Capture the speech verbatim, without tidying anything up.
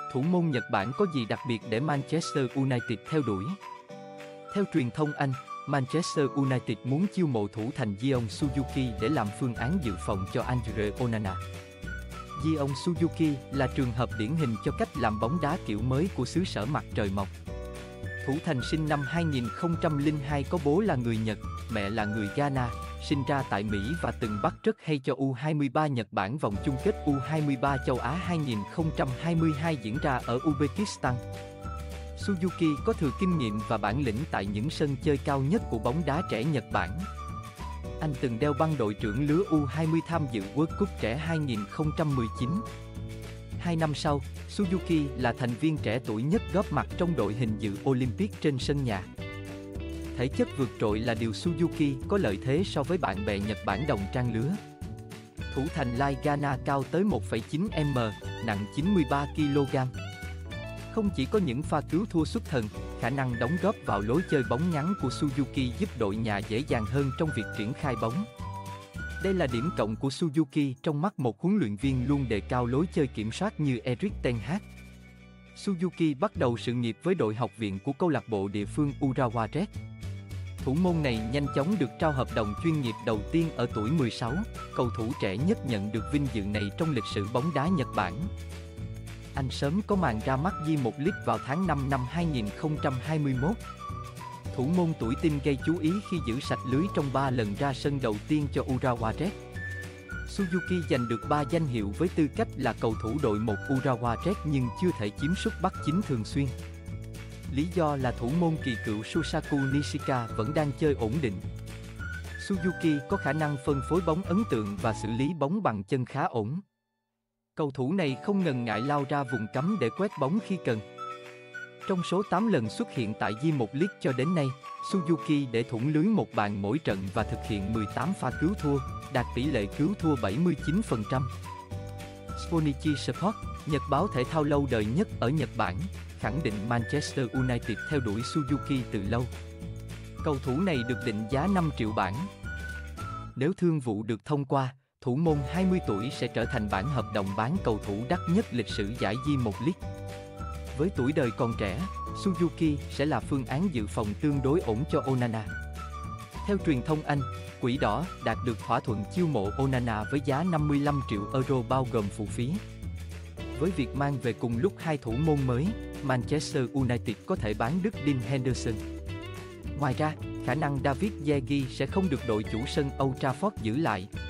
Thủ môn Nhật Bản có gì đặc biệt để Manchester United theo đuổi? Theo truyền thông Anh, Manchester United muốn chiêu mộ thủ thành Jeong Suzuki để làm phương án dự phòng cho Andre Onana. Jeong Suzuki là trường hợp điển hình cho cách làm bóng đá kiểu mới của xứ sở mặt trời mọc. Thủ thành sinh năm hai nghìn không trăm lẻ hai có bố là người Nhật, mẹ là người Ghana, sinh ra tại Mỹ và từng bắt rất hay cho U hai mươi ba Nhật Bản vòng chung kết U hai mươi ba châu Á hai nghìn không trăm hai mươi hai diễn ra ở Uzbekistan. Suzuki có thừa kinh nghiệm và bản lĩnh tại những sân chơi cao nhất của bóng đá trẻ Nhật Bản. Anh từng đeo băng đội trưởng lứa U hai mươi tham dự World Cup trẻ hai nghìn không trăm mười chín. Hai năm sau, Suzuki là thành viên trẻ tuổi nhất góp mặt trong đội hình dự Olympic trên sân nhà. Thể chất vượt trội là điều Suzuki có lợi thế so với bạn bè Nhật Bản đồng trang lứa. Thủ thành Lai Ghana cao tới một phẩy chín mét, nặng chín mươi ba ki lô gam. Không chỉ có những pha cứu thua xuất thần, khả năng đóng góp vào lối chơi bóng ngắn của Suzuki giúp đội nhà dễ dàng hơn trong việc triển khai bóng. Đây là điểm cộng của Suzuki trong mắt một huấn luyện viên luôn đề cao lối chơi kiểm soát như Erik ten Hag. Suzuki bắt đầu sự nghiệp với đội học viện của câu lạc bộ địa phương Urawa Red. Thủ môn này nhanh chóng được trao hợp đồng chuyên nghiệp đầu tiên ở tuổi mười sáu, cầu thủ trẻ nhất nhận được vinh dự này trong lịch sử bóng đá Nhật Bản. Anh sớm có màn ra mắt J một League vào tháng năm năm hai nghìn không trăm hai mươi mốt. Thủ môn tuổi teen gây chú ý khi giữ sạch lưới trong ba lần ra sân đầu tiên cho Urawa Red. Suzuki giành được ba danh hiệu với tư cách là cầu thủ đội một Urawa Red nhưng chưa thể chiếm suất bắt chính thường xuyên. Lý do là thủ môn kỳ cựu Shusaku Nishika vẫn đang chơi ổn định. Suzuki có khả năng phân phối bóng ấn tượng và xử lý bóng bằng chân khá ổn. Cầu thủ này không ngần ngại lao ra vùng cấm để quét bóng khi cần. Trong số tám lần xuất hiện tại J một League cho đến nay, Suzuki để thủng lưới một bàn mỗi trận và thực hiện mười tám pha cứu thua, đạt tỷ lệ cứu thua bảy mươi chín phần trăm. Sponichi Sport, nhật báo thể thao lâu đời nhất ở Nhật Bản, khẳng định Manchester United theo đuổi Suzuki từ lâu. Cầu thủ này được định giá năm triệu bảng. Nếu thương vụ được thông qua, thủ môn hai mươi tuổi sẽ trở thành bản hợp đồng bán cầu thủ đắt nhất lịch sử giải J một League. Với tuổi đời còn trẻ, Suzuki sẽ là phương án dự phòng tương đối ổn cho Onana. Theo truyền thông Anh, Quỷ Đỏ đạt được thỏa thuận chiêu mộ Onana với giá năm mươi lăm triệu euro bao gồm phụ phí. Với việc mang về cùng lúc hai thủ môn mới, Manchester United có thể bán đứt Dean Henderson. Ngoài ra, khả năng David De Gea sẽ không được đội chủ sân Old Trafford giữ lại,